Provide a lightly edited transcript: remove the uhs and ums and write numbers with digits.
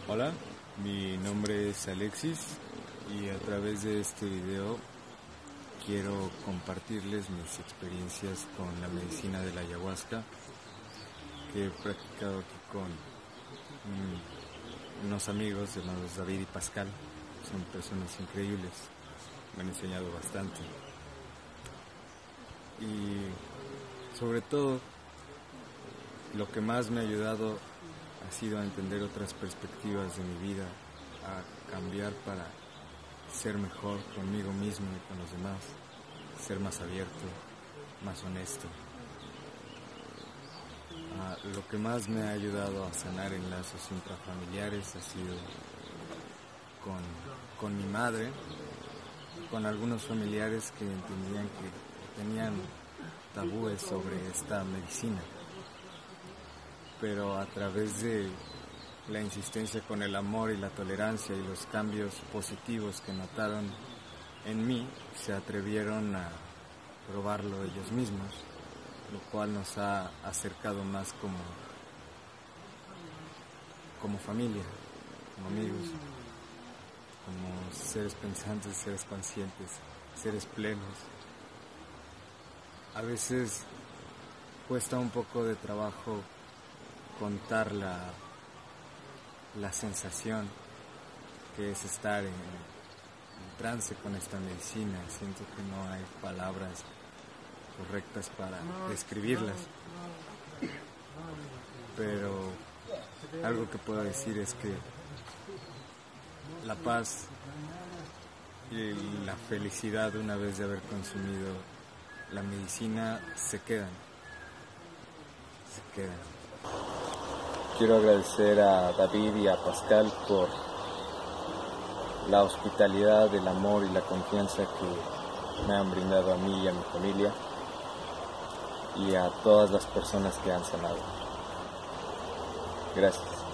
Hola, mi nombre es Alexis y a través de este video quiero compartirles mis experiencias con la medicina de la ayahuasca que he practicado aquí con unos amigos llamados David y Pascal. Son personas increíbles, me han enseñado bastante y sobre todo lo que más me ha ayudado ha sido a entender otras perspectivas de mi vida, a cambiar para ser mejor conmigo mismo y con los demás, ser más abierto, más honesto. Lo que más me ha ayudado a sanar enlazos intrafamiliares ha sido con mi madre, con algunos familiares que entendían que tenían tabúes sobre esta medicina. Pero a través de la insistencia con el amor y la tolerancia y los cambios positivos que notaron en mí, se atrevieron a probarlo ellos mismos, lo cual nos ha acercado más como familia, como amigos, como seres pensantes, seres conscientes, seres plenos. A veces cuesta un poco de trabajo contar la sensación que es estar en trance con esta medicina. Siento que no hay palabras correctas para describirlas, pero algo que puedo decir es que la paz y la felicidad una vez de haber consumido la medicina se quedan. Quiero agradecer a David y a Pascal por la hospitalidad, el amor y la confianza que me han brindado a mí y a mi familia y a todas las personas que han sanado. Gracias.